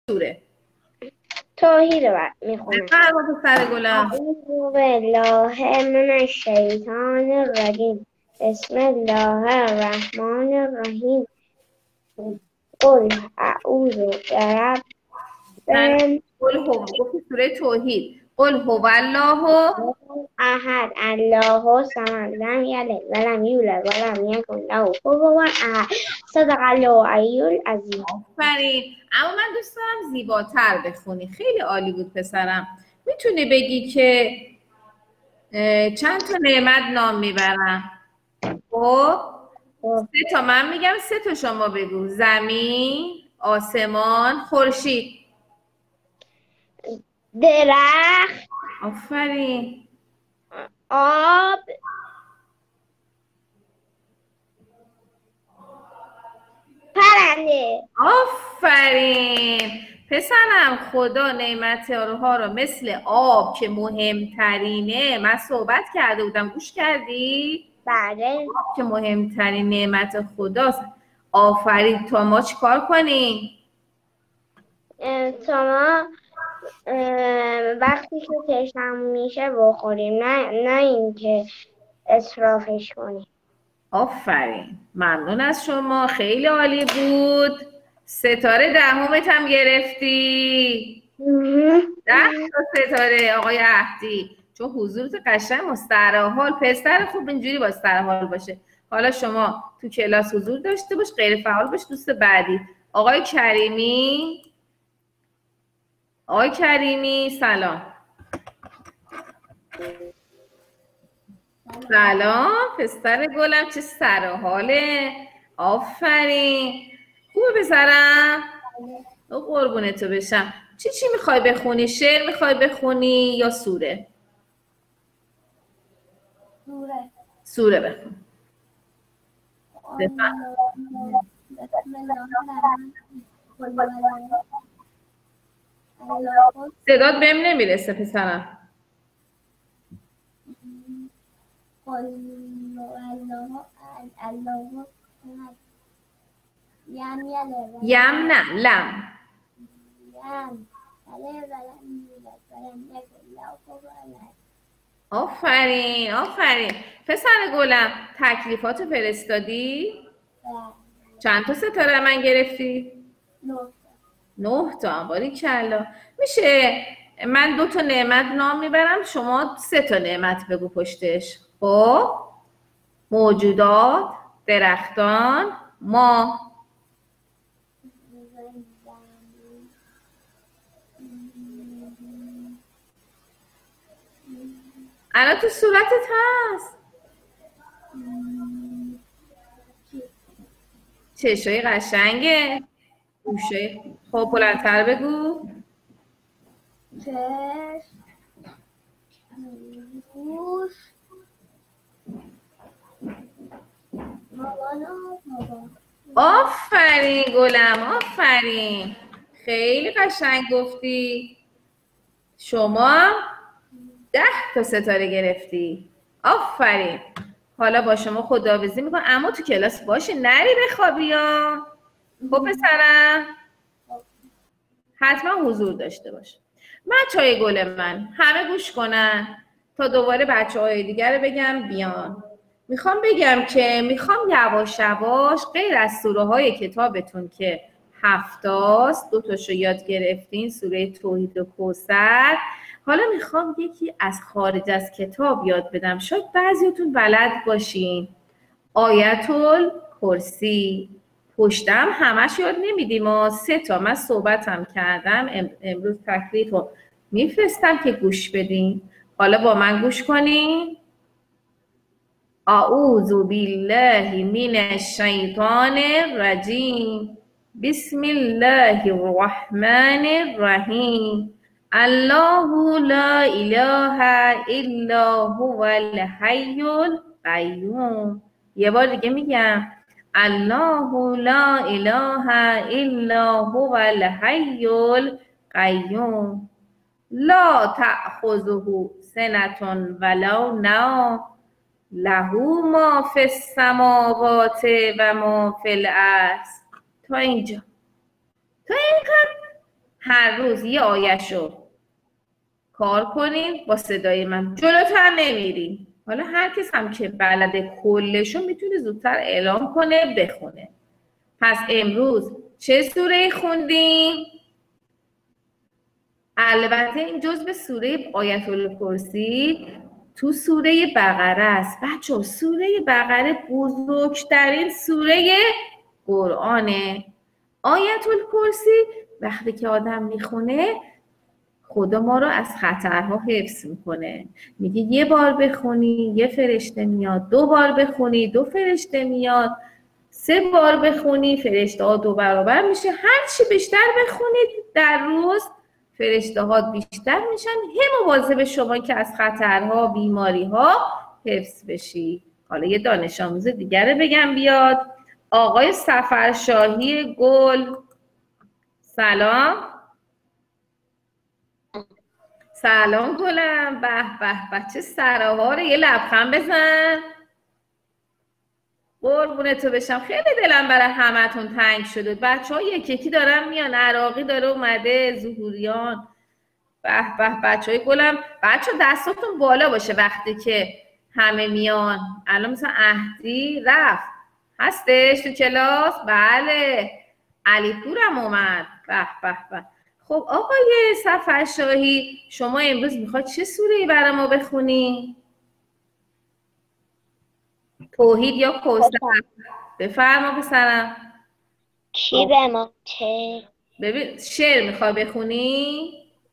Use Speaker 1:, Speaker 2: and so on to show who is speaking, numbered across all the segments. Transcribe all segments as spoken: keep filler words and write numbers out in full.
Speaker 1: سوره؟
Speaker 2: توحید رو میخونم.
Speaker 1: فرما پسر گلم.
Speaker 2: اعوذ بالله من الشیطان الرجیم. بسم الله الرحمن الرحیم. قل اعوذ برب
Speaker 1: قل هو، گفتی سوره توحید. قل هو الله
Speaker 2: احد الله الصمد لم یلد ولم یولد ولم یکن له کفوا احد. صدق الله العلی العظیم.
Speaker 1: آفرین. اما من دوست دارم زیباتر بخونی. خیلی عالی بود پسرم. میتونی بگی که چند تا نعمت نام میبرم؟ خب سه تا من میگم، سه تا شما بگو. زمین، آسمان، خورشید.
Speaker 2: درخت،
Speaker 1: آفرین.
Speaker 2: آب، پرنده.
Speaker 1: آفرین پسرم. خدا نعمت‌ها رو مثل آب که مهمترینه، من صحبت کرده بودم، گوش کردی؟
Speaker 2: بله.
Speaker 1: آب که مهمترین نعمت خداست. آفرین. تا ما چی کار کنیم؟
Speaker 2: شما وقتی که تشنم میشه بخوریم، نه نه اینکه اسرافش کنیم.
Speaker 1: آفرین. ممنون از شما، خیلی عالی بود. ستاره دهمت هم گرفتی. ده تا ستاره آقای اهدی، چون حضورت قشنگ مسترحال. پسر خوب اینجوری با مسترحال باشه. حالا شما تو کلاس حضور داشته باش، غیر فعال باش. دوست بعدی آقای کریمی. آقای کریمی سلام. سلام پسر گلم، چه سر و حاله. آفرین. خوبه پسرم؟ قربونه تو بشم. چی چی میخوای بخونی؟ شعر میخوای بخونی یا سوره؟
Speaker 2: سوره.
Speaker 1: سوره بخون. صدات بهم نمیرسه پسرم. یم نه لم. آفرین آفرین پسر گلم. تکلیفاتو فرستادی؟ چند تا ستاره من گرفتی؟ نه تا. باریکلا. میشه من دو تا نعمت نام میبرم، شما سه تا نعمت بگو پشتش. خب موجودات، درختان، ما. الان تو صورتت هست. چشای قشنگه، گوشه. خب بلندتر بگو.
Speaker 2: چشم، گوش،
Speaker 1: آفرین گلم، آفرین. خیلی قشنگ گفتی. شما ده تا ستاره گرفتی. آفرین. حالا با شما خداحافظی میکنم، اما تو کلاس باشه، نری بخوابی یا. خب پسرم حتما حضور داشته باش. بچه‌های گل من همه گوش کنن تا دوباره بچه‌های دیگر رو بگم بیان. میخوام بگم که میخوام یواش یواش غیر از سوره های کتابتون که هفتاست، دو تاشو یاد گرفتین، سوره توحید و کوثر، حالا میخوام یکی از خارج از کتاب یاد بدم. شاید بعضیتون بلد باشین. آیت الکرسی. پشتم همش یاد نمیدیم، ما سه تا من صحبتم کردم، امروز تکلیف رو میفرستم که گوش بدین. حالا با من گوش کنین. اعوذ بالله من الشیطان الرجیم. بسم الله الرحمن الرحیم. الله لا اله الا هو الحی القیوم. یه بار دیگه میگم. الله لا اله الا هو الحی القیوم. لا تأخذه سنة ولا نوم. له ما فی السماوات و ما فی الارض. تا اینجا. تا اینقدر هر روز یه آیه‌شو کار کنین با صدای من. جلوتر نمیریم. حالا هر کس هم که بلده کلشو میتونه زودتر اعلام کنه بخونه. پس امروز چه سوره خوندیم؟ البته این جزء سوره آیت الکرسی تو سوره بقره است. بچه سوره بقره بزرگترین سوره قرآنه. آیت الکرسی وقتی که آدم میخونه خدا ما رو از خطرها حفظ میکنه. میگه یه بار بخونی یه فرشته میاد، دو بار بخونی دو فرشته میاد، سه بار بخونی فرشته ها دو برابر میشه. هر چی بیشتر بخونید در روز فرشته ها بیشتر میشن. هم مواظب شما که از خطرها بیماری ها حفظ بشی. حالا یه دانش آموز دیگر بگم بیاد. آقای سفرشاهی گل، سلام. سلام گلم. به به بچه سرهاره یه لبخند بزن. قربونتو بشم. خیلی دلم برای همتون تنگ شده. بچه ها یکی یکی دارن میان. عراقی داره اومده، ظهوریان. به به بچه های گلم. بچه دستاتون بالا باشه وقتی که همه میان. الان مثلا اهدی رفت هستش تو کلاس؟ بله. علی پورم اومد. به به به. خب آقای سفرشاهی شما امروز میخواد چه سوره‌ای برای ما بخونی؟ توحید یا کوثر؟ بفرما پسرم.
Speaker 2: کی به ما چه؟
Speaker 1: ببین شعر میخوای بخونی؟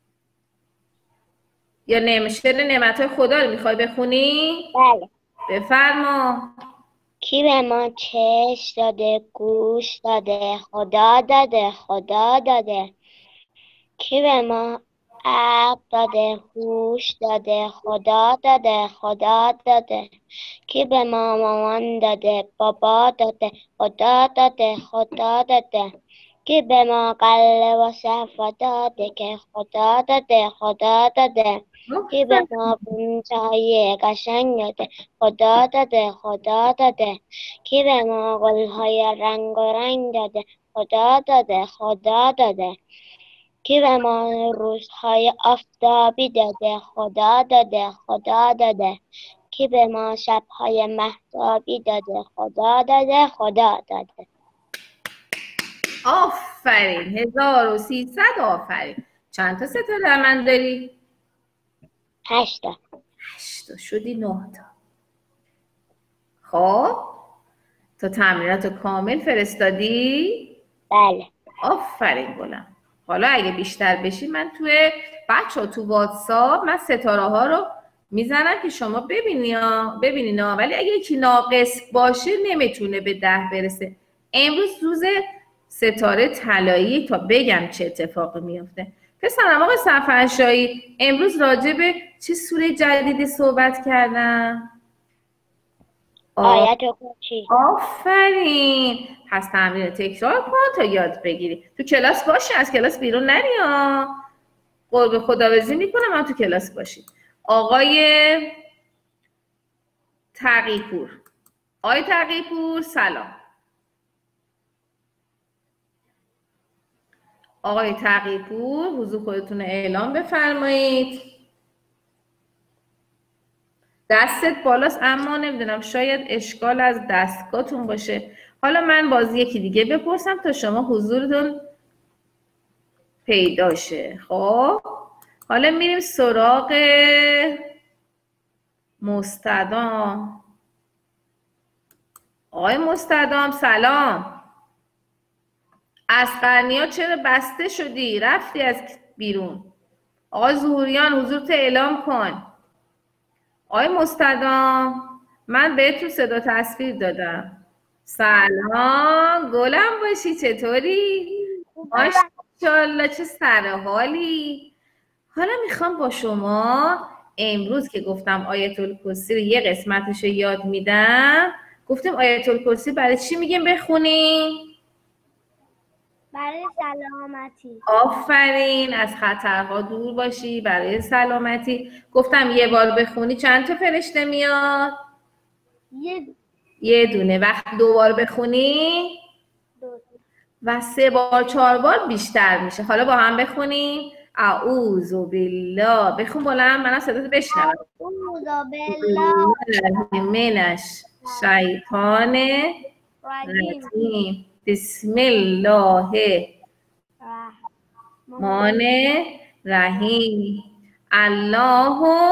Speaker 1: یا نعمت شعر نعمت‌های خدا رو میخوای بخونی؟
Speaker 2: بله.
Speaker 1: بفرما.
Speaker 2: کی به ما چشم داده، گوش داده، خدا داده، خدا داده. کی به ما عقل داده، هوش داده، خدا داده، خدا داده. کی به ما مامان داده، بابا داده، خدا داده، خدا داده. کی به ما قلب و صفا داده که خدا داده، خدا داده. کی به ما گونجای قشنگ داده، خدا داده، خدا داده. کی به ما گلهای رنگ و رنگ داده، خدا داده، خدا داده. کی به ما روزهای آفتابی داده، خدا داده، خدا داده. کی به ما شبهای مهتابی داده، خدا داده، خدا داده.
Speaker 1: آفرین. هزار و سیصد آفرین. چند تا ستاره من داری؟
Speaker 2: هشتا.
Speaker 1: هشتا شدی نه تا. خب تا تمرینات کامل فرستادی؟
Speaker 2: بله.
Speaker 1: آفرین گلم. حالا اگه بیشتر بشی من توی بچه ها تو واتساپ من ستاره ها رو میزنم که شما ببینی ها ببینین ها. ولی اگه یکی ناقص باشه نمیتونه به ده برسه. امروز روز ستاره طلایی تا بگم چه اتفاقی میفته. پسرم آقای سفرشاهی امروز راجع به چه سوره جدیدی صحبت کردم؟
Speaker 2: آیت الکرسی.
Speaker 1: آفرین. پس تمرین تکرار کن تا یاد بگیری. تو کلاس باشی، از کلاس بیرون نری ها. قرب خداویسی میکنم من تو کلاس باشی. آقای تقی‌پور. آقای تقی‌پور سلام. آقای تقی‌پور حضور خودتون اعلام بفرمایید. دستت بالاست اما نمیدونم شاید اشکال از دستگاهتون باشه. حالا من باز یکی دیگه بپرسم تا شما حضورتون پیدا شه. خب حالا میریم سراغ مستدام. آقای مستدام سلام. از قرنیا چرا بسته شدی؟ رفتی از بیرون. آقای ظهوریان حضورت اعلام کن. آقای مستدام من بهتون صدا تصویر دادم. سلام گلم باشی. چطوری؟ ماشاءالله چه سرحالی. حالا میخوام با شما امروز که گفتم آیت الکرسی رو یه قسمتش رو یاد میدم. گفتم آیت الکرسی برای چی میگیم بخونیم؟
Speaker 2: برای سلامتی.
Speaker 1: آفرین. از خطرها دور باشی برای سلامتی. گفتم یه بار بخونی چند تا فرشته میاد؟
Speaker 2: یه
Speaker 1: یه دونه. وقت دو بار بخونی؟
Speaker 2: دو.
Speaker 1: و سه بار چهار بار بیشتر میشه. حالا با هم بخونیم. اعوذ بالله. بخون بلند، منم صداتو بشنوم.
Speaker 2: اعوذ بالله
Speaker 1: من الشیطان الرجیم. بسم الله الرحمن الرحیم. الله،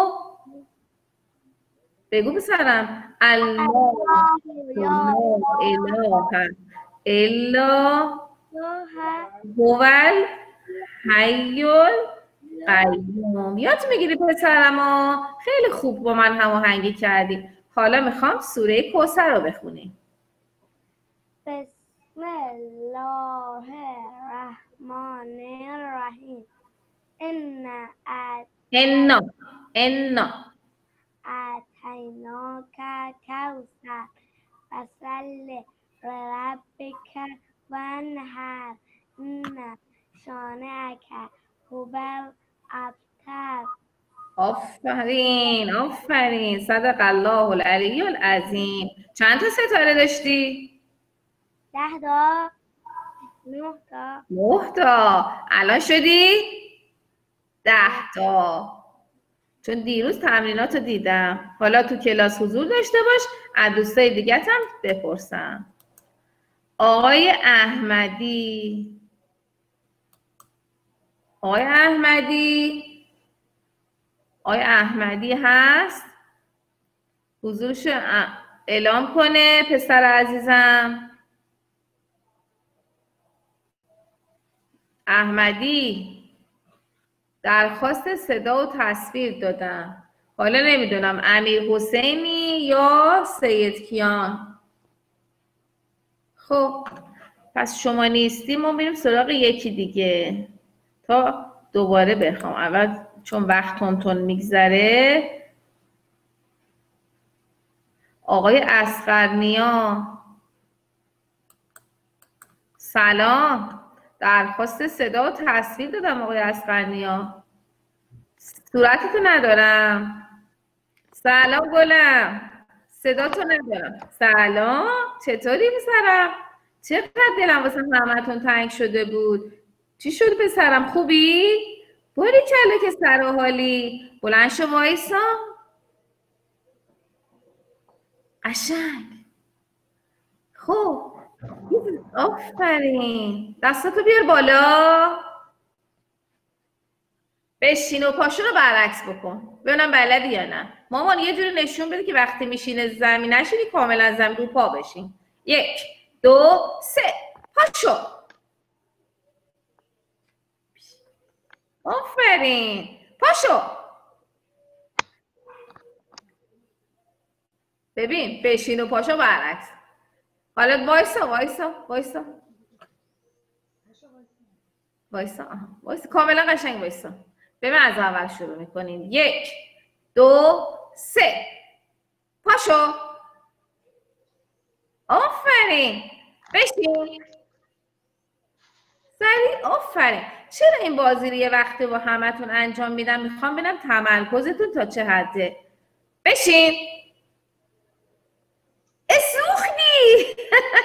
Speaker 1: بگو بسرم. الله لا اله الا هو الحی القیوم. یاد میگیری پسرم؟ خیلی خوب با من هماهنگی کردی. حالا میخوام سوره کوثر رو بخونیم.
Speaker 2: بسم الله الرحمن الرحیم. انا
Speaker 1: انا انا
Speaker 2: اعطیناک کوثر فصل لربک وانحر ان شانئک هو الابتر.
Speaker 1: آفرین آفرین، صدق الله العلی العظیم. چند تا ستاره داشتی؟
Speaker 2: ده تا. نه تا.
Speaker 1: نه تا. الان شدی؟ ده تا. چون دیروز تمریناتو دیدم. حالا تو کلاس حضور داشته باش، از دوستای دیگه هم بپرسم. آقای احمدی، آقای احمدی آقای احمدی هست؟ حضورش اعلام کنه پسر عزیزم. احمدی، درخواست صدا و تصویر دادم. حالا نمیدونم امیر حسینی یا سید کیان. خب پس شما نیستی، ما میریم سراغ یکی دیگه تا دوباره بخوام. اول چون وقت تون تون میگذره. آقای اصغرنیا، سلام. درخواست صدا و تصویر دادم آقای اصغرنیا. صورتتو ندارم. سلام گلم. صداتو ندارم. سلام، چطوری پسرم؟ چقدر دلم واسه همتون تنگ شده بود. چی شد پسرم، خوبی؟ باری کله که سر و حالی. بلند شو وایسا. قشنگ. خب آفرین. دستاتو بیار بالا. بشین و پاشون رو برعکس بکن ببینم بلدی یا نه. مامان یه جوری نشون بده که وقتی میشینه زمین نشینی، کاملا زمین رو پا بشین. یک دو سه، پاشو. آفرین، پاشو. ببین بشین و پاشو برعکس. حالا وایسا وایسا وایسا وایسا وایسا کاملا قشنگ وایسا. ببین از اول شروع میکنیم. یک دو سه، پاشو. آفرین، بشین. سریع. آفرین. چرا این بازی رو یه وقتی با همتون انجام میدم؟ میخوام ببینم تمرکزتون تا چه حده. بشین. اسوخنی.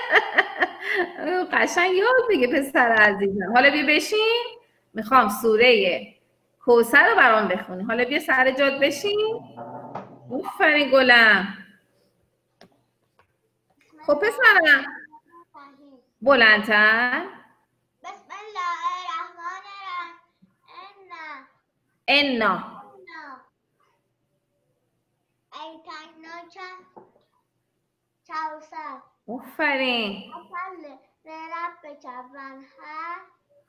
Speaker 1: قشنگ یاد بگه پسر عزیزم. حالا بیا بشین. میخوام سوره کوثر رو برام بخونی. حالا بیا سر جات بشین. آفرین گلم. خب پسرم بلندتر.
Speaker 2: بسم الله الرحمن الرحیم.
Speaker 1: انا
Speaker 2: اعطیناک کوثر
Speaker 1: آفرین.
Speaker 2: فصل لربک وانحر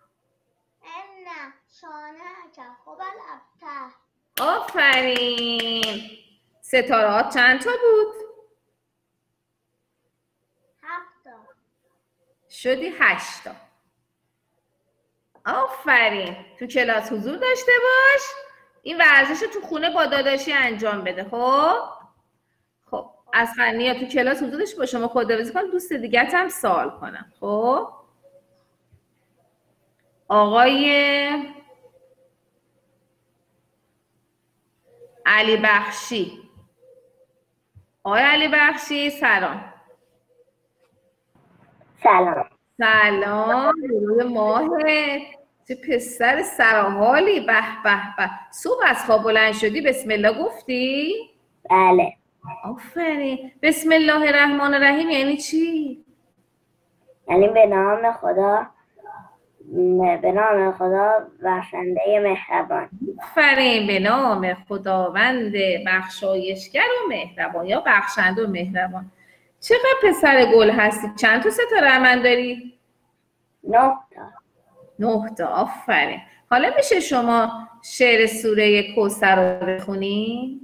Speaker 2: ان شانئک هو الابتر.
Speaker 1: آفرین. ستاره ها چند تا بود؟
Speaker 2: هفت تا.
Speaker 1: شدی هشت تا. آفرین. تو کلاس حضور داشته باش. این ورزش رو تو خونه با داداشی انجام بده. خب خب اصغرنیا تو کلاس حضور داشته باش. شما خداحافظی کن، دوست دیگه هم سوال کنم. خب آقای علی بخشی. آقای علی بخشی سلام.
Speaker 2: سلام.
Speaker 1: سلام روی ماهت، چه پسر سرحالی. به به به. صبح از خواب بلند شدی بسم الله گفتی؟
Speaker 2: بله.
Speaker 1: آفرین. بسم الله الرحمن الرحیم یعنی چی؟
Speaker 2: یعنی به نام خدا، به نام خدا بخشنده مهربان.
Speaker 1: آفرین، به نام خداوند بخشایشگر و مهربان یا بخشنده و مهربان. چقدر پسر گل هستی؟ چند تا ستاره من داری؟
Speaker 2: نه تا.
Speaker 1: نه تا. آفرین. حالا میشه شما شعر سوره کوثر رو بخونی؟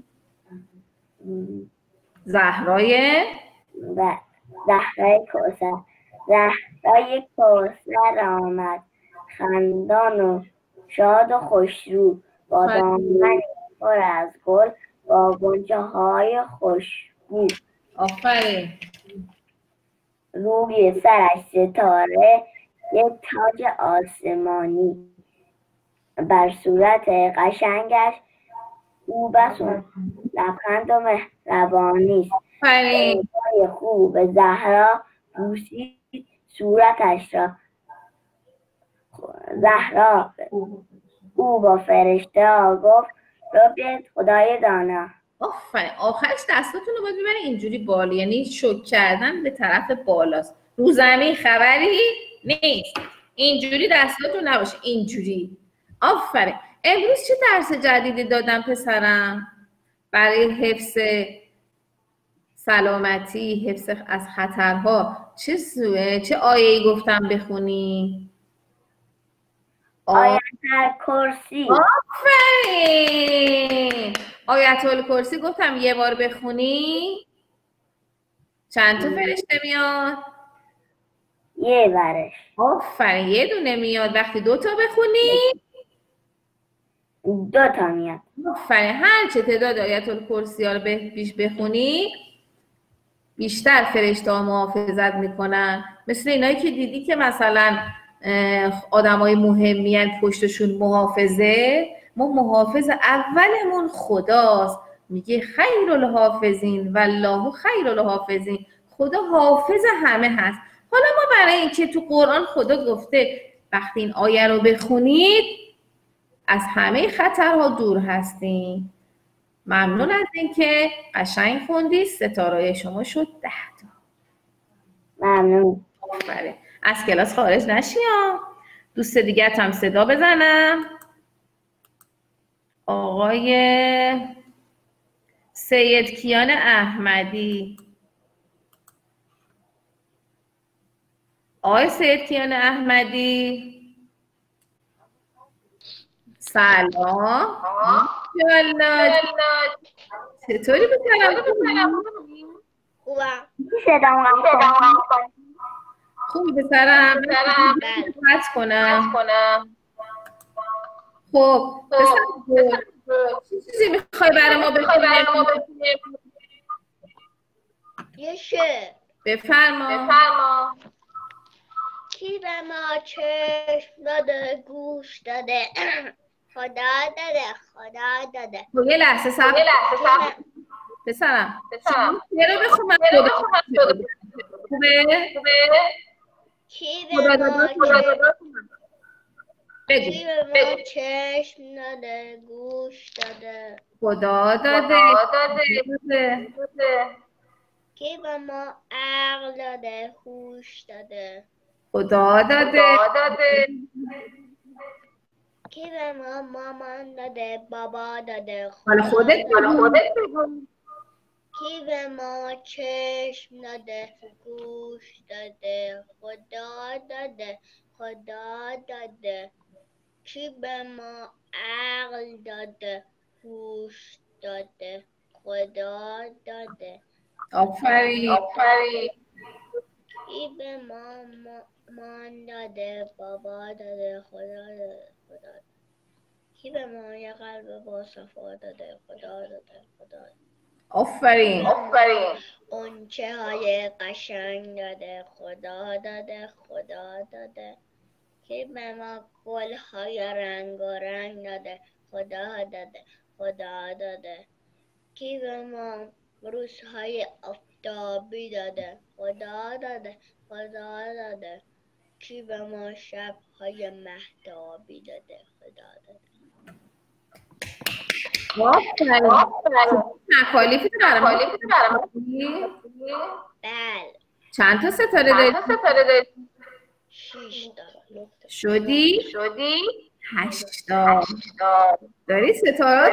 Speaker 1: زهرای
Speaker 2: و زهرای کوثر. زهرای کوثر آمد خندان و شاد و خوشرو، با دامنی پر از گل، با غنچه های خوشبو.
Speaker 1: آفرین.
Speaker 2: روی سرش ستاره یک تاج آسمانی، بر صورت قشنگش او بس لبخند و مهربانی است.
Speaker 1: آفرین.
Speaker 2: خوب زهرا بوسید صورتش را، زهرا او با فرشته ها گفت رو بیاید خدای دانا.
Speaker 1: آفرین. آخرش دستاتون رو باید ببرین اینجوری بالا، یعنی شک کردن به طرف بالاست. رو زمین خبری نیست، اینجوری دستاتون نباشه، اینجوری. آفرین. امروز چه درس جدیدی دادم پسرم برای حفظ سلامتی، حفظ از خطرها؟ چه سوه چه آیه‌ای گفتم بخونی؟
Speaker 2: آیت الکرسی.
Speaker 1: آفرین. آیت الکرسی گفتم یه بار بخونی چند تا فرشته میاد؟
Speaker 2: یه برش.
Speaker 1: آفرین. یه دونه میاد. وقتی دو تا بخونی
Speaker 2: دو تا میاد.
Speaker 1: آفرین. هر چه تعداد آیت الکرسی ها رو بیش بخونی بیشتر فرشته ها محافظت میکنن. مثل اینایی که دیدی که مثلا آدمای مهمی هن پشتشون محافظه، ما محافظ اولمون خداست. میگه خیر الحافظین والله خیر الحافظین. خدا حافظ همه هست. حالا ما برای اینکه تو قرآن خدا گفته وقتی این آیه رو بخونید از همه خطرها دور هستیم. ممنون از اینکه قشنگ خوندی. ستاره شما شد ده تا.
Speaker 2: ممنون.
Speaker 1: آفرین. از کلاس خارج نشی ها. دوست دیگه هم صدا بزنم. آقای سید کیان احمدی. آقای سید کیان احمدی سلام. جلاد چطوری بکنم؟
Speaker 2: خوبم. صدام کنم.
Speaker 1: خوبی بسرم؟ بس کنم. خب چه چیزی میخوای برای ما بخونیم؟
Speaker 2: یه شعر.
Speaker 1: بفرما.
Speaker 2: کی به ما چشم داده گوش داده خدا داده خدا داده.
Speaker 1: یه لحظه صبر پسرم. یه رو بخون من خوبه؟
Speaker 2: کی به ما چشم داده گوش داده
Speaker 1: خدا داده.
Speaker 2: کی به ما عقل داده هوش داده
Speaker 1: خدا داده.
Speaker 2: کی به ما مامان داده بابا داده
Speaker 1: حالا خودت بگو.
Speaker 2: کی به ما چشم داده گوش داده خدا داده خدا داده. کی به ما عقل داده هوش داده خدا داده.
Speaker 1: آفرین.
Speaker 2: کی به ما مان داده بابا داده خدا داده خدا داده. کی به ما یه قلب با صفا داده خدا داده خدا داده.
Speaker 1: آفرین.
Speaker 2: اونچه های قشنگ داده خدا داده خدا داده. کی به ما گل های رنگ و رنگ داده خدا داده خدا داده. کی به ما روزهای آفتابی داده خدا داده خدا داده. کی به ما شب‌های مهتابی داده خدا داده.
Speaker 1: تکالیفی برام
Speaker 2: بله.
Speaker 1: چند تا ستاره داری؟
Speaker 2: شیش تا.
Speaker 1: شدی؟ شدی؟ هشتا. داری ستارات؟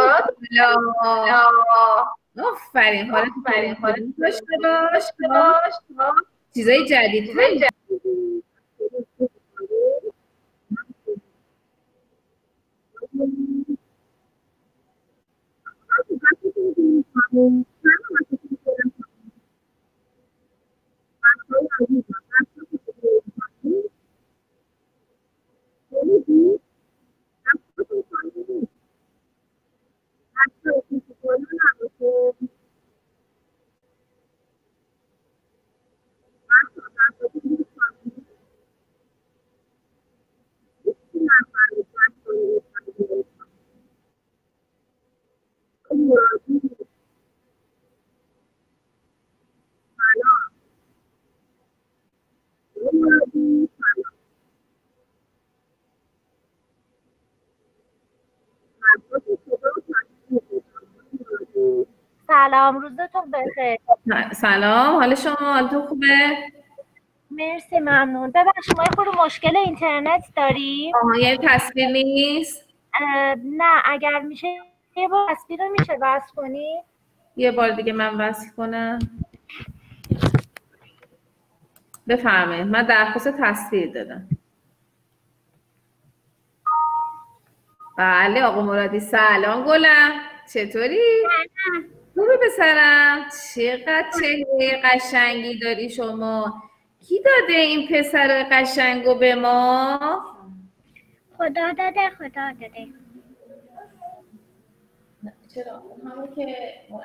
Speaker 1: آفرین. حالا آفرین. داشته باش. چیزای جدید.
Speaker 3: سلام، روزتون بخیر.
Speaker 1: سلام، حال شما؟ حالتون خوبه؟
Speaker 3: مرسی، ممنون. ببخشید ما یه خورده مشکل اینترنت داریم.
Speaker 1: آها، یه تصویر نیست؟
Speaker 3: نه، اگر میشه یه بار تصویر رو میشه وصل کنی؟
Speaker 1: یه بار دیگه من وصل کنم. بفرمایید، من درخواست تصویر دادم. بله آقا مرادی، سلام گلم، چطوری؟ خوبی پسرم؟ چقدر چهره قشنگی داری شما. کی داده این پسر قشنگو به ما؟
Speaker 3: خدا داده، خدا داده.
Speaker 1: چرا؟ همون که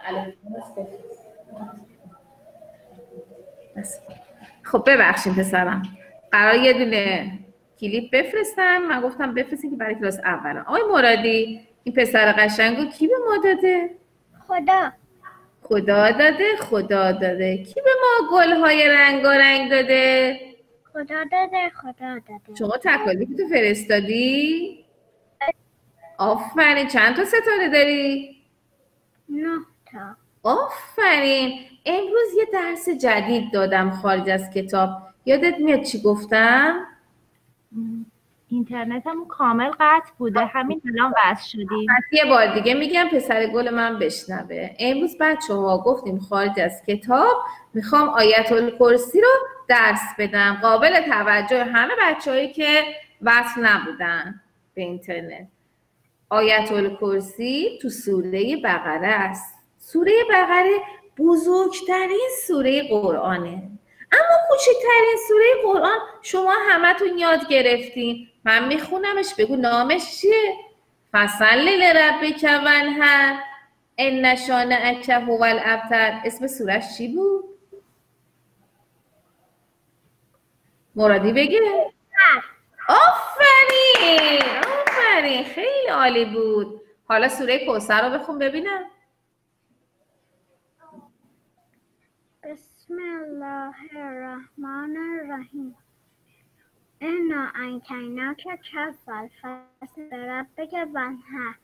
Speaker 1: خب ببخشید پسرم، قرار یه دونه کلیپ بفرستم. من گفتم بفرستین که برای کلاس اولم. آقای مرادی، این پسر قشنگو کی به ما داده؟
Speaker 3: خدا.
Speaker 1: خدا داده؟ خدا داده. کی به ما گل‌های رنگارنگ داده؟
Speaker 3: خدا داده، خدا داده.
Speaker 1: شما تکالیفتو فرستادی؟ آفرین. چند تا ستاره داری؟
Speaker 3: نه تا.
Speaker 1: آفرین. امروز یه درس جدید دادم خارج از کتاب. یادت میاد چی گفتم؟
Speaker 3: اینترنتم کامل قطع بوده، همین الان وصل شدیم.
Speaker 1: یه بار دیگه میگم پسر گل من بشنوه. امروز بچه ها گفتیم خارج از کتاب میخوام آیت الکرسی رو درس بدم. قابل توجه همه بچه هایی که وصل نبودن به اینترنت. آیت الکرسی تو سوره بقره است. سوره بقره بزرگترین سوره قرآنه، اما کوچکترین سوره قرآن شما همتون یاد گرفتین. من میخونمش، بگو نامش چیه؟ فصل لربک وانحر ان شانئک هو الابتر. اسم سورش چی بود؟ مرادی بگه. آفرین آفرین، خیلی عالی بود. حالا سوره کوثر رو بخون ببینم.
Speaker 3: بسم الله الرحمن الرحیم. انا انکیناک کفل فصل ربک وانحر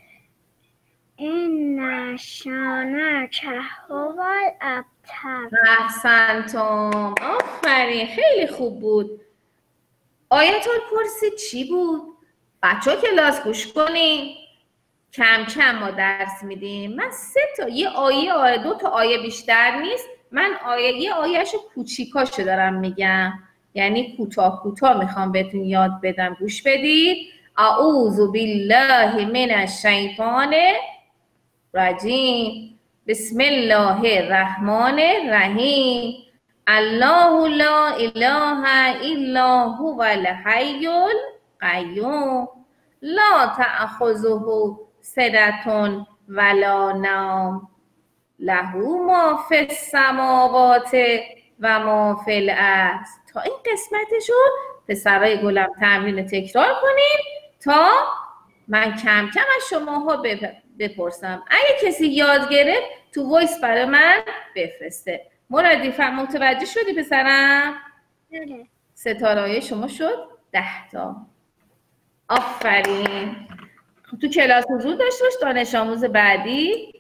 Speaker 3: ان شانئک هو الابتر.
Speaker 1: احسنتم، آفرین، خیلی خوب بود. آیت الکرسی چی بود؟ بچه ها کلاس گوش کنین. کم کم ما درس میدیم. من سه تا، یه آیه آیه دو تا آیه بیشتر نیست. من آیه یه آیهشو کوچیکاشو دارم میگم، یعنی کوتاه کوتاه میخوام بهتون یاد بدم. گوش بدید. اعوذ بالله من الشیطان الرجیم بسم الله الرحمن الرحیم الله لا اله الا هو الحی القیوم لا تأخذه سنة ولا نوم له ما فی السماوات و ما فی الارض. تا این قسمتشو پسرای گلم تمرین تکرار کنیم تا من کم کم از شماها بپرسم. اگه کسی یاد گرفت تو وایس برای من بفرسته. مرادی متوجه شدی پسرم؟
Speaker 3: بله.
Speaker 1: ستاره شما شد ده تا. آفرین. تو کلاس حضور داشته باش. دانش آموز بعدی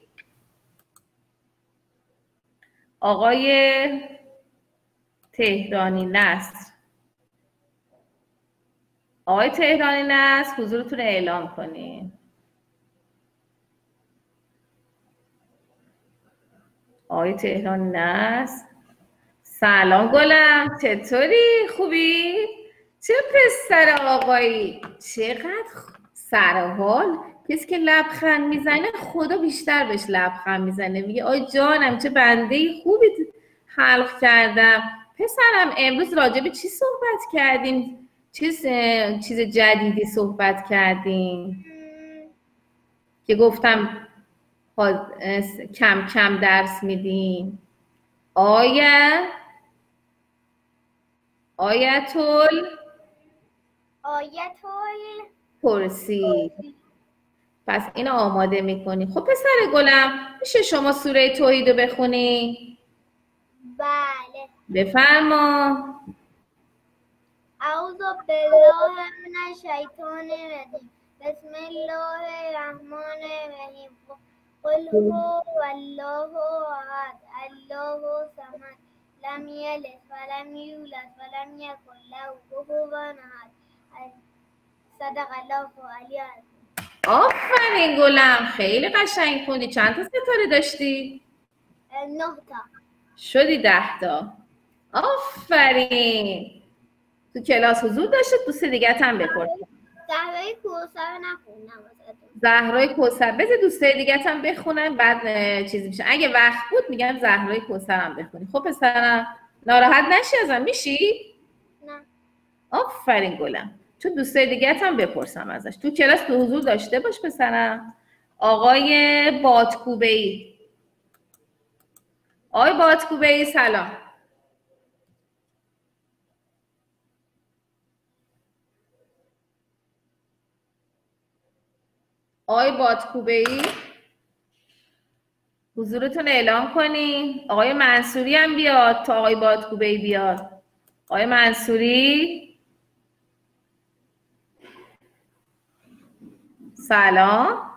Speaker 1: آقای تهرانی نصر. آقای تهرانی نصر حضورتون رو اعلام کنین. آقای تهرانی نصر. سلام گلم، چطوری؟ خوبی؟ چه پسر آقایی، چقدر سرحال. کسی که لبخند میزنه خدا بیشتر بهش لبخند میزنه، میگه آی جانم چه بنده خوبی خلق کردم. پسرم امروز راجع به چی صحبت کردیم؟ چیز چیز جدیدی صحبت کردیم که گفتم کم کم درس میدیم. آیه آیتول
Speaker 2: آیتول
Speaker 1: کرسی. پس اینو آماده میکنی. خب پسر گلم میشه شما سوره توحید رو بخونی؟
Speaker 2: بله.
Speaker 1: بفرما.
Speaker 2: اعوذ بالله من الشیطان الرجیم. بسم الله الرحمن الرحیم. قل هو الله احد الله الصمد لم یلد ولم یولد ولم یکن له کفوا احد. صدق الله العلی العظیم.
Speaker 1: آفرین گلم، خیلی قشنگ خوندی. چند تا ستاره داشتی؟
Speaker 2: نه تا.
Speaker 1: شدی ده تا. آفرین. تو کلاس حضور داشته. دوست دیگه هم بپرس.
Speaker 2: زهرای کوثر نخوندم.
Speaker 1: زهرای کوثر. بذار دوستای دیگه هم بخونن بعد چیزی میشه. اگه وقت بود میگم زهرای کوثر هم بخونی. خب پسرم ناراحت نشی ازم. میشی؟
Speaker 2: نه.
Speaker 1: آفرین گلم. چون دوستای دیگه هم بپرسم ازش. تو کلاس تو حضور داشته باش پسرم. آقای بادکوبه‌ای. آقای بادکوبه‌ای سلام. آقای بادکوبه‌ای حضورتون اعلام کنین. آقای منصوری هم بیاد تا آقای بادکوبه‌ای بیاد. آقای منصوری سلام.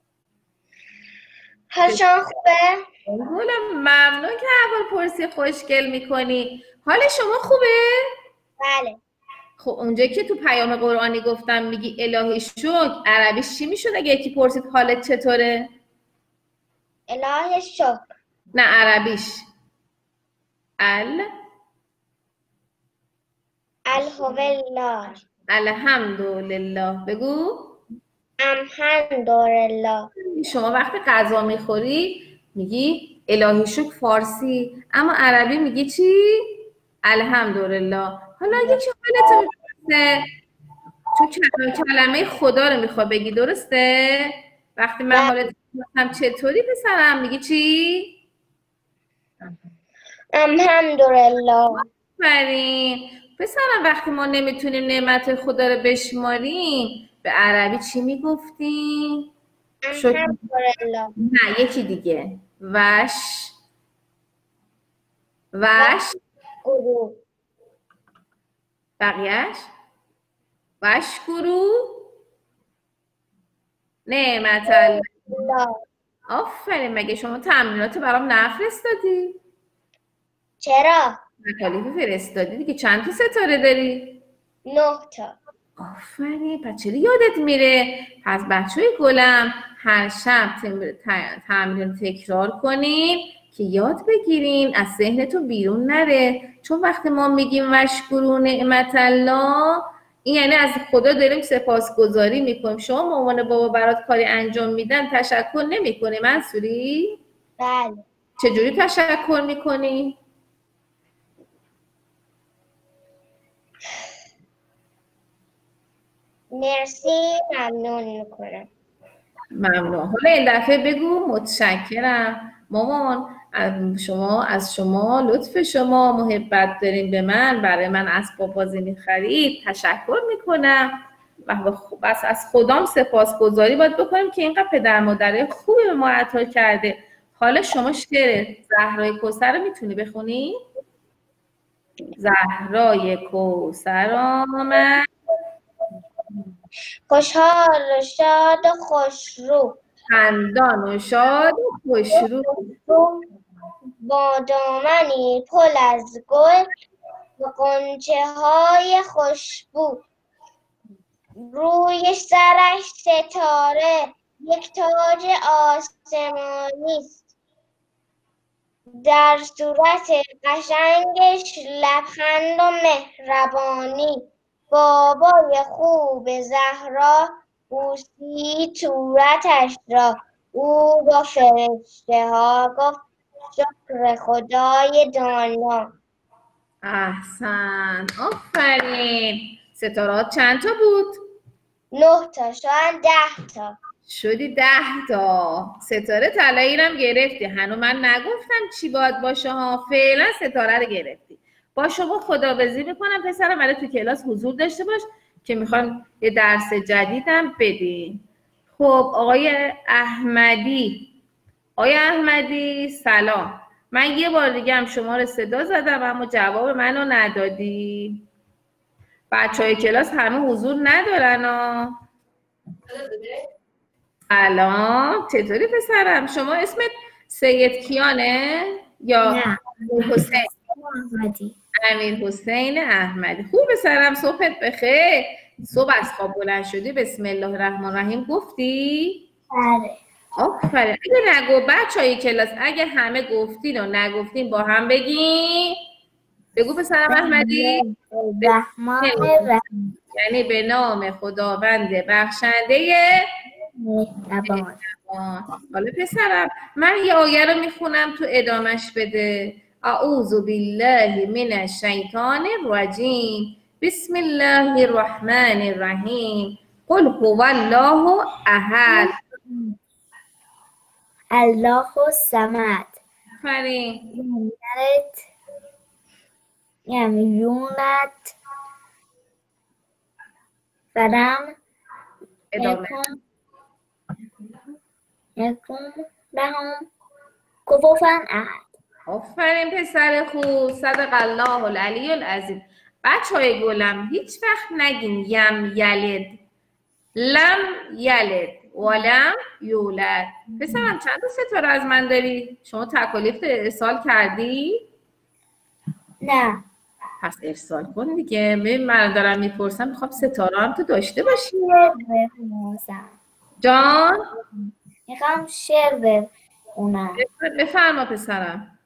Speaker 2: حال شما خوبه؟
Speaker 1: گلم ممنون که اول پرسی خوشگل میکنی. حال شما خوبه؟
Speaker 2: بله.
Speaker 1: خب اونجایی که تو پیام قرآنی گفتم میگی الهی شکر، عربیش چی میشد اگه یکی پرسید حالت چطوره؟
Speaker 2: الهی شکر.
Speaker 1: نه عربیش ال
Speaker 2: الحمدلله.
Speaker 1: الحمدلله بگو.
Speaker 2: الحمدلله.
Speaker 1: شما وقتی غذا میخوری میگی الهی شکر فارسی، اما عربی میگی چی؟ الحمدلله. حالا یکی حالت میپرسه تو کلمه خدا رو میخوای بگی، درسته؟ وقتی من حالت میپرسم چطوری پسرم میگی چی؟
Speaker 2: الحمدلله.
Speaker 1: آفرین. پسرم وقتی ما نمیتونیم نعمت خدا رو بشماریم به عربی چی میگفتیم؟
Speaker 2: الحمدلله.
Speaker 1: نه یکی دیگه. وش وش
Speaker 2: گروه.
Speaker 1: بقیهش وشکرو نعمت الله. آفرین. مگه شما تمرینات برام نفرستادی؟
Speaker 2: چرا؟
Speaker 1: مکالیف فرستادی دیگه. چند تا ستاره داری؟
Speaker 2: نه تا.
Speaker 1: آفرین. پس چرا یادت میره؟ پس بچه‌های گلم هر شب تمرین تکرار کنین که یاد بگیرین، از ذهنتون بیرون نره. چون وقتی ما میگیم وشکرو نعمت الله، این یعنی از خدا داریم سپاسگزاری میکنیم. شما مامان بابا برات کاری انجام میدن تشکر نمیکنی منصوری؟
Speaker 2: بله.
Speaker 1: چجوری تشکر میکنی؟
Speaker 2: مرسی. ممنون میکنم.
Speaker 1: ممنون. حالا این دفعه بگو متشکرم مامان، از شما از شما لطف شما محبت دارین به من، برای من اسباب بازی میخرید، تشکر میکنم و بس از خدام سپاسگزاری باید بکنیم که اینقدر پدر مادر خوبی به ما عطا کرده. حالا شما شعر زهرای کوثر رو میتونی بخونی؟ زهرای کوثر آمد،
Speaker 2: خوشحال و شاد و خوشرو،
Speaker 1: خندان و شاد و خوشرو،
Speaker 2: با دامنی پر از گل و غنچه های خوشبو. روی سرش ستاره یک تاج آسمانی است، در صورت قشنگش لبخند و مهربانی. بابای خوب زهرا بوسید صورتش را، او با فرشته ها گفت شکر خدای دانا.
Speaker 1: احسن، آفرین. ستارات چند تا بود؟
Speaker 2: نه تا، شاید ده تا.
Speaker 1: شدی ده تا. ستاره طلایی هم گرفتی. هنوز من نگفتم چی باید باشه ها. فعلا ستاره رو گرفتی. با شما خداحافظی میکنم پسرم. ولی تو کلاس حضور داشته باش که میخوام یه درس جدیدم بدین. خب آقای احمدی، آقای احمدی سلام. من یه بار دیگه هم شما رو صدا زدم اما جواب منو ندادی. بچه های کلاس همه حضور ندارن ها. سلام، چطوری پسرم؟ شما اسمت سید کیانه یا
Speaker 3: نه،
Speaker 1: حسین؟
Speaker 3: احمدی.
Speaker 1: امیر حسین احمدی. خوب پسرم، صبحت بخیر. صبح از خواب بلند شدی بسم الله الرحمن الرحیم گفتی؟
Speaker 3: بله.
Speaker 1: آفرین. اگه نگو بچه‌های کلاس اگه همه گفتین و نگفتین با هم بگین. بگو پسرم احمدی.
Speaker 3: رحمان الرحیم.
Speaker 1: یعنی به نام خداوند بخشنده
Speaker 3: مهربان.
Speaker 1: حالا پسرم من یه آیه رو میخونم تو ادامش بده. اعوذ بالله من الشیطان الرجیم بسم الله الرحمن الرحیم قل هو الله احد
Speaker 3: الله الصمد.
Speaker 1: آفرین.
Speaker 3: یمنت یمیونت فلم
Speaker 1: ادامه.
Speaker 3: یکن یکن لهم کفوفا احد.
Speaker 1: آفرین پسر خوب. صدق الله العلی العظیم. بچه های گلم هیچ وقت نگین یم یلد، لم یلد ولم یولد. پسرم چند تا ستاره از من داری؟ شما تکالیف ارسال کردی؟
Speaker 3: نه.
Speaker 1: پس ارسال کن دیگه. ببین من دارم میپرسم میخوام ستاره هم تو داشته باشی.
Speaker 3: شعر بخونم.
Speaker 1: جان؟
Speaker 3: میخوام شعر بخونم.
Speaker 1: بفرما پسرم.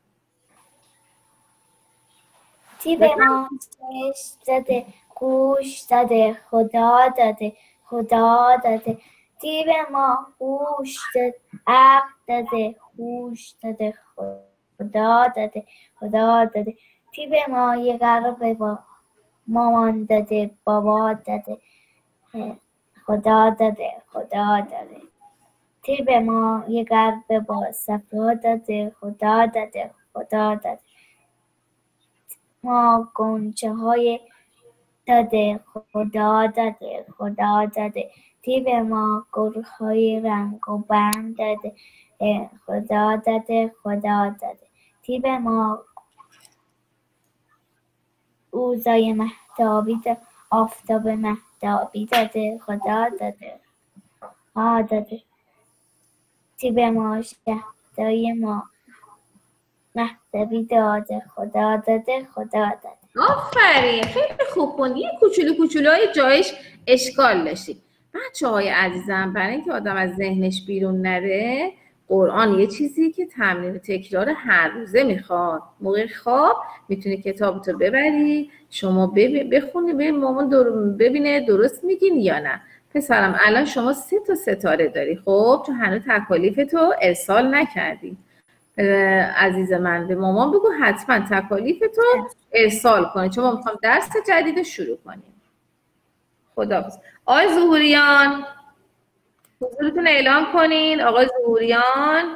Speaker 3: تیب ما چشم داده، گوش داده، خدا داده، خدا داده. تیب ما هوش داده، عقل داده، هوش داده، خدا داده، خدا داده. تیب ما یه قلب با مامان داده، بابا داده، خدا داده، خدا داده. تیب ما یه قلب با صفا داده، خدا داده، خدا داده. ما گنچه های داده، خدا داده، خدا داده. تیب ما گل های رنگ و برم داده، خدا داده، خدا داده. تیب ما روزای مهتابی داده، آفتاب مهتابی داده، خدا داده، خدا داده. تیب ما شهدای ما مهتابی داده، خدا داده، خدا داده.
Speaker 1: آفرین، خیلی خوب خوندی. یه کوچولو کوچولوهای جایش اشکال داشتی. بچه های عزیزم برای اینکه آدم از ذهنش بیرون نره، قرآن یه چیزی که تمرین و تکرار هر روزه میخواد. موقع خواب میتونی کتابتو ببری شما بخونی ببین مامان در... ببینه درست میگین یا نه. پسرم الان شما سه تا ستاره داری. خب تو هنوز تکالیفتو ارسال نکردی. عزیز من به مامان بگو حتما تکالیفتو ارسال کنی چون ما میخوام درس جدید شروع کنیم. خداحافظ. آقای ظهوریان حضورتون اعلام کنین. آقای ظهوریان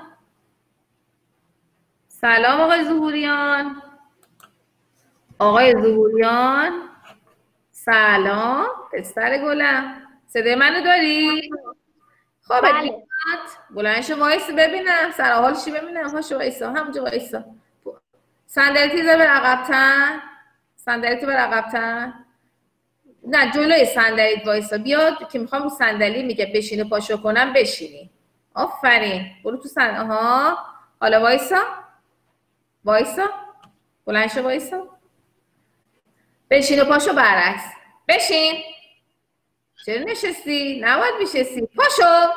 Speaker 1: سلام. آقای ظهوریان آقای ظهوریان سلام. پسر گلم صدای منو داری؟ خب بله. بلند شو وایس ببینم سر حالشی ببینم. هاشو وایسا همونجا وایسا. صندلی تیزه به عقب‌تر. صندلی تو بر عقب‌تر. نه جلوی صندلیت وایسا. بیاد که میخوام رو صندلی میگه بشین و پاشو کنم بشینی. آفرین. برو تو صندلی. آها. حالا وایسا. وایسا. بلند شو وایسا. بشین و پاشو برعکس. بشین. چرا نشستی؟ نباید میشستی. پاشو.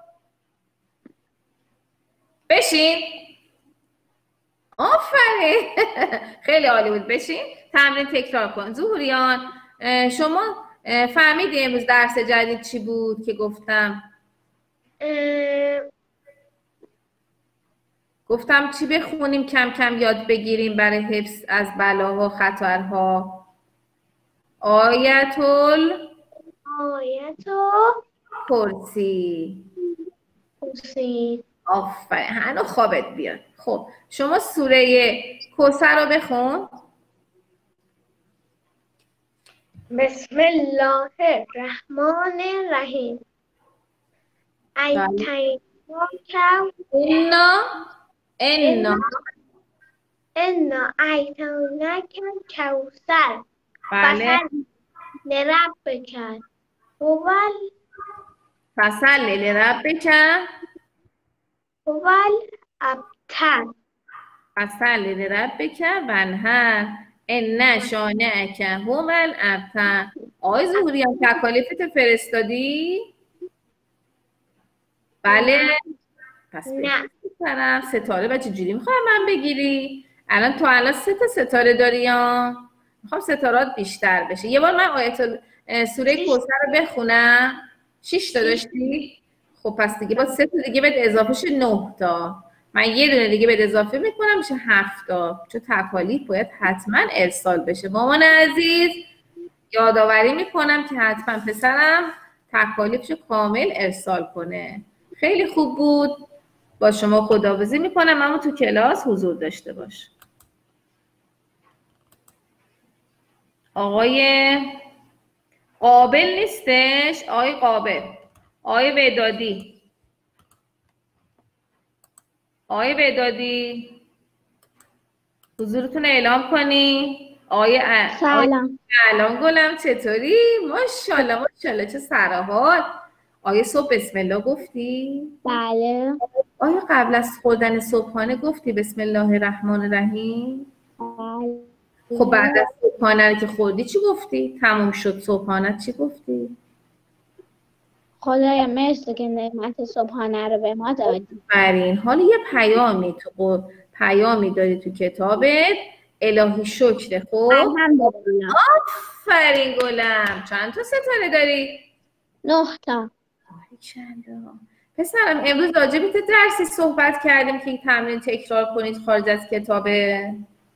Speaker 1: بشین. آفرین. خیلی عالی بود. بشین. تمرین تکرار کن. ظهوریان شما فهمیدی امروز درس جدید چی بود که گفتم؟ گفتم چی بخونیم کم کم یاد بگیریم برای حفظ از بلاها خطرها. آیتول
Speaker 2: آیتول
Speaker 1: کرسی.
Speaker 2: کرسی.
Speaker 1: آفرین. هنو خوابت بیاد. خب شما سوره کوثر رو بخون.
Speaker 2: بسم الله الرحمن الرحیم. ایتیناک
Speaker 1: انا انا
Speaker 2: انا ایتیناک کوثر.
Speaker 1: بله.
Speaker 2: لربک هوال
Speaker 1: فصل لربک
Speaker 2: هوال ابتر.
Speaker 1: فصل لربک وانحر ان شانئک هو الابتر. آقای ظهوریان تکالیفت فرستادی؟ بله. پس
Speaker 2: نه.
Speaker 1: ستاره و چجوری میخوای من بگیری؟ الان تو الان سه تا ستاره داری یا؟ میخوام ستارات بیشتر بشه. یه بار من آیت سوره کوثر رو بخونم. شش تا داشتی؟ خب پس دیگه با سه تا دیگه بهت اضافه شه نه تا. من یه دونه دیگه بهت اضافه میکنم میشه هفت تا. چون تکالیف باید حتما ارسال بشه. مامان عزیز یادآوری میکنم که حتما پسرم تکالیفشو کامل ارسال کنه. خیلی خوب بود. با شما خداحافظی میکنم. اما تو کلاس حضور داشته باش. آقای قابل نیستش؟ آقای قابل. آقای ودادی. آقای ودادی حضورتون اعلام کنی. آقای ا...
Speaker 2: سلام.
Speaker 1: سلام گلم چطوری؟ ماشاءالله ماشاءالله چه سرحال. آقای صبح بسم الله گفتی؟
Speaker 2: بله.
Speaker 1: آیا قبل از خوردن صبحانه گفتی بسم الله الرحمن الرحیم؟
Speaker 2: بله.
Speaker 1: خب بعد از صبحانه رو که خوردی چی گفتی؟ تموم شد صبحانه چی گفتی؟
Speaker 2: خدایا مرسی که نعمت صبحانه رو به ما دادی.
Speaker 1: برین حالا یه پیامی تو پیامی داری تو کتابت. الهی شکر. خب
Speaker 2: الحمدلله.
Speaker 1: آفرین گلم. چند تا ستاره داری؟
Speaker 2: نه تا.
Speaker 1: چند تا؟ پسرم امروز راجع به درسی صحبت کردیم که این تمرین تکرار کنید خارج از کتابه.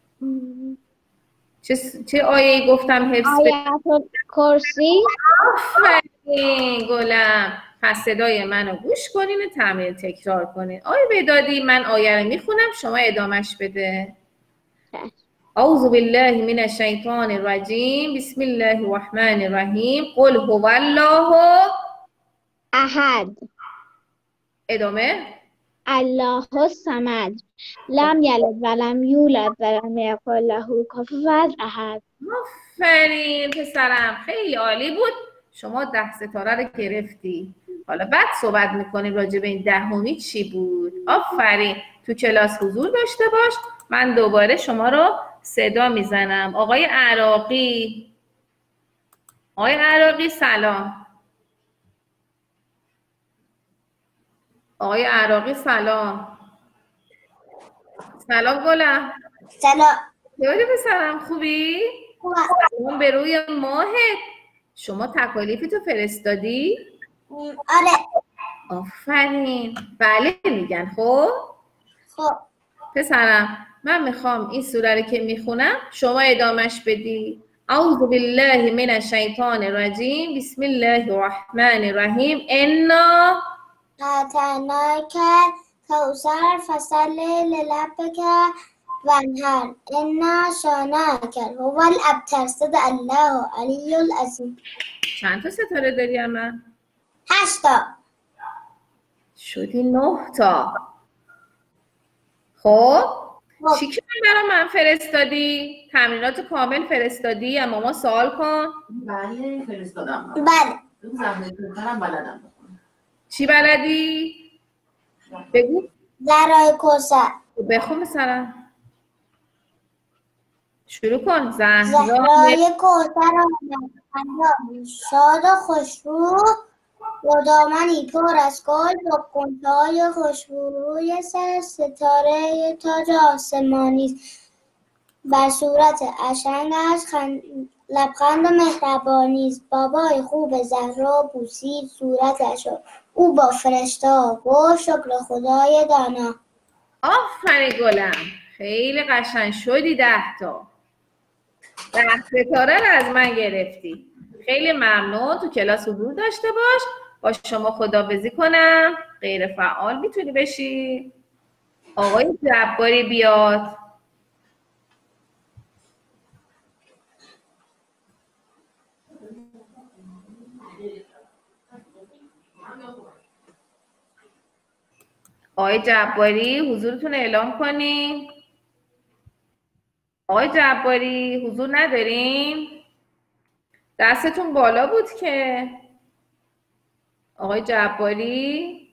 Speaker 1: چه چه آیه‌ای گفتم حفظ
Speaker 2: آیت کرسی.
Speaker 1: آفرین گلم. پس صدای منو گوش کنین و تمرین تکرار کنین. آیه بدادی من آیه رو میخونم شما ادامش بده. اعوذ بالله من الشیطان الرجیم. بسم الله الرحمن الرحیم. قل هو الله
Speaker 2: احد.
Speaker 1: ادامه.
Speaker 2: الله الصمد. لم یلد و لم یولد و لم یکن له کفوا احد.
Speaker 1: آفرین پسرم خیلی عالی بود. شما ده ستاره رو گرفتی. حالا بعد صحبت میکنیم راجع به این دهمی چی بود. آفرین. تو کلاس حضور داشته باش. من دوباره شما رو صدا میزنم. آقای عراقی. آقای عراقی سلام. آقای عراقی سلام. سلام گلم.
Speaker 3: سلام.
Speaker 1: چطوری پسرم خوبی؟ سلام به روی ماهت. شما تکالیفتو فرستادی؟
Speaker 3: آره.
Speaker 1: آفرین. بله میگن. خب
Speaker 3: خب
Speaker 1: پسرم من میخوام این سوره رو که میخونم شما ادامش بدی. اعوذ بالله من الشیطان الرجیم. بسم الله الرحمن الرحیم. انا
Speaker 3: اعطیناک کوثر فصل لربک وانحر ان شانئک هو الابتر. صدق الله علی العظیم.
Speaker 1: چند تا ستاره داری اما؟
Speaker 3: هشت تا.
Speaker 1: شدی نه تا. خب چی کار برای من فرستادی؟ تمرینات کامل فرستادی؟ اما ما سوال کن.
Speaker 4: بله فرستادم.
Speaker 3: بله.
Speaker 4: زمین کوترم بلدم بخونم.
Speaker 1: چی بلدی؟ بگو.
Speaker 3: زهرای کوثر.
Speaker 1: بخون مثلا. شروع کن. زهرای
Speaker 3: زهرای کوثر آمد شاد و خوشرو با دامنی پر از گل با غنچه‌های خوشبوی سر ستاره تاج آسمانی است. بر صورت اشنگش خند... لبخند و مهربانی است. بابای خوب زهرا بوسید صورتش و او با فرشته گفت شکر خدای دانا.
Speaker 1: آفرین گلم، خیلی قشنگ شدی. ده تا ده ستاره رو از من گرفتی. خیلی ممنون. تو کلاس حضور داشته باش. با شما خداحافظی کنم. غیر فعال میتونی بشی. آقای جباری بیاد. آقای جباری حضورتون اعلام کنین. آقای جباری حضور نداریم؟ دستتون بالا بود که. آقای جباری.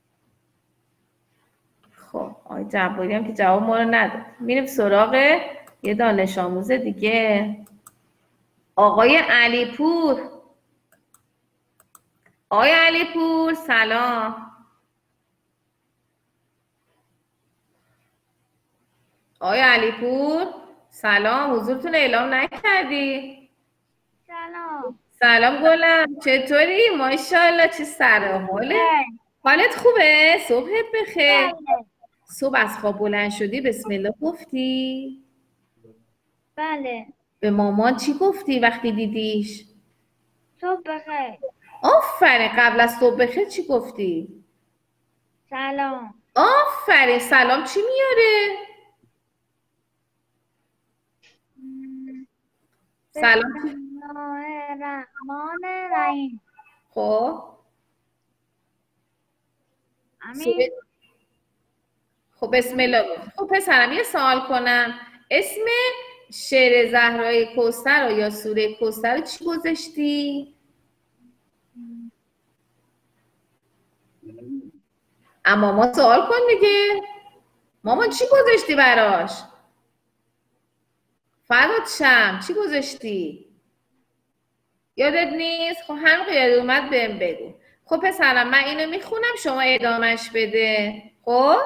Speaker 1: خب آقای جباری هم که جواب ما رو نداد. میریم سراغ یه دانش آموز دیگه. آقای علیپور. آقای علیپور سلام. آقای علیپور سلام. حضورتون اعلام نکردی؟
Speaker 3: سلام.
Speaker 1: سلام گلم، چطوری؟ ماشاءالله چه سرحاله. حالت خوبه؟ صبحت بخیر. صبح از خواب بلند شدی بسم الله گفتی؟
Speaker 3: بله.
Speaker 1: به مامان چی گفتی وقتی دیدیش؟
Speaker 3: صبح بخیر.
Speaker 1: آفرین. قبل از صبح بخیر چی گفتی؟
Speaker 3: سلام.
Speaker 1: آفرین. سلام چی میاره؟ سلام چی؟
Speaker 3: بسم الله الرحمن الرحیم.
Speaker 1: خب
Speaker 3: امین.
Speaker 1: خب بسم الله گفت. خب پسرم یه سوال کنم. اسم شعر زهرای کوثر یا سوره کوثر چی گذاشتی؟ اما ما سوال کن دیگه. مامان چی گذاشتی براش؟ فراد شم چی گذاشتی؟ یادت نیست؟ خب همین که یاد اومد بهم بگو. خب پسرم من اینو میخونم شما ادامهش بده. خب؟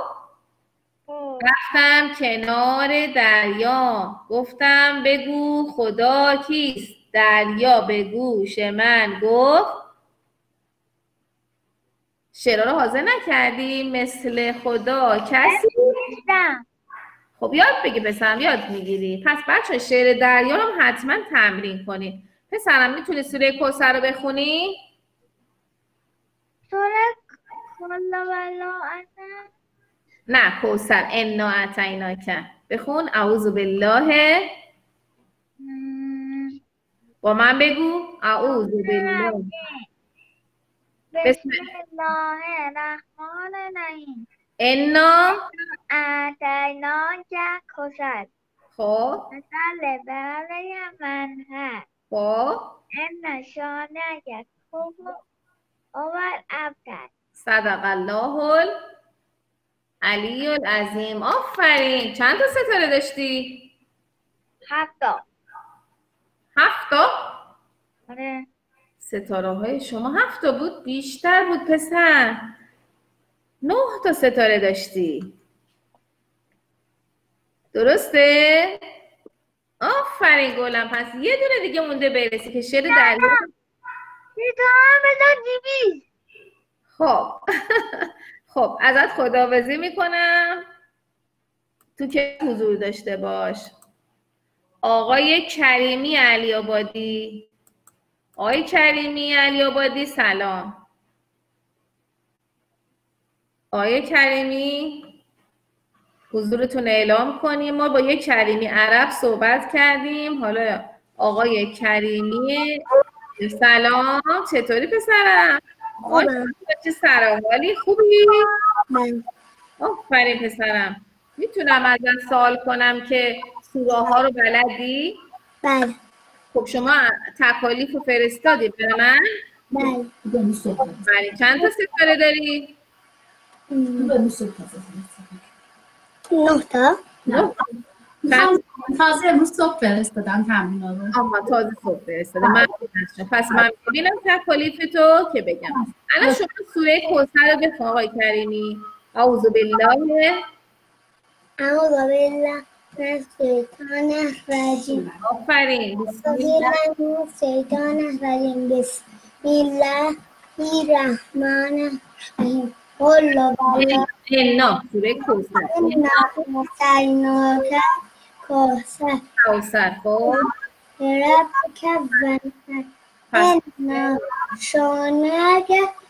Speaker 1: رفتم کنار دریا گفتم بگو خدا کیست؟ دریا به گوش من گفت. شعرها رو حاضر نکردی؟ مثل خدا کسی؟ خب یاد بگی پسرم، یاد میگیری. پس بچه شعر دریا رو هم حتما تمرین کنی. پسرم میتونی سوره کوثر رو بخونی؟
Speaker 3: سوره کوثر.
Speaker 1: نه کوثر. انا اعطیناک. بخون. اعوذ بالله. با من بگو. اعوذ بالله.
Speaker 3: بسم الله الرحمن الرحیم.
Speaker 1: انا
Speaker 3: اعطیناک کوثر.
Speaker 1: خب
Speaker 3: مثل برای من هست.
Speaker 1: خب
Speaker 3: ان شانک هو الابتر.
Speaker 1: صدق الله العلی العظیم. آفرین. چند تا ستاره داشتی؟
Speaker 3: هفتا.
Speaker 1: هفتا؟
Speaker 3: آره.
Speaker 1: ستاره های شما هفتا بود؟ بیشتر بود پسر. نه تا ستاره داشتی. درسته؟ آفرین گلم. پس یه دونه دیگه مونده برسی که شعر دریا. خب خب ازت خداحافظی میکنم. تو که حضور داشته باش. آقای کریمی علی آبادی. آقای کریمی علی آبادی سلام. آقای کریمی حضورتون اعلام کنیم. ما با یک کریمی عرب صحبت کردیم. حالا آقای کریمی سلام. چطوری پسرم؟ چه سرحالی؟ خوبی؟
Speaker 3: من
Speaker 1: آفرین پسرم. میتونم ازت سوال کنم که سوره ها رو بلدی؟
Speaker 3: بله.
Speaker 1: خب شما تکالیف رو فرستادی به من؟
Speaker 3: بله.
Speaker 1: بله. چند تا ستاره داری؟
Speaker 3: نه تا.
Speaker 1: نه. چند؟
Speaker 4: تازه امروز صبح فرستادم تمرین رو.
Speaker 1: آها تازه صبح فرستاده. من پس من ببینم تکالیف تو که بگم. الان شما سوره کوثر رو بخون آقای کریمی. اعوذ بالله
Speaker 3: اعوذ بالله من الشیطان الرجیم.
Speaker 1: آفرین. بسم
Speaker 3: اعوذ
Speaker 1: الله.
Speaker 3: بالله من الشیطان الرجیم. بسم الله الرحمن الرحیم. قل والله
Speaker 1: انا سوره کوثر.
Speaker 3: انا اعطیناک کوثر
Speaker 1: کوثر. خب
Speaker 3: ربک ونحر ان شانئک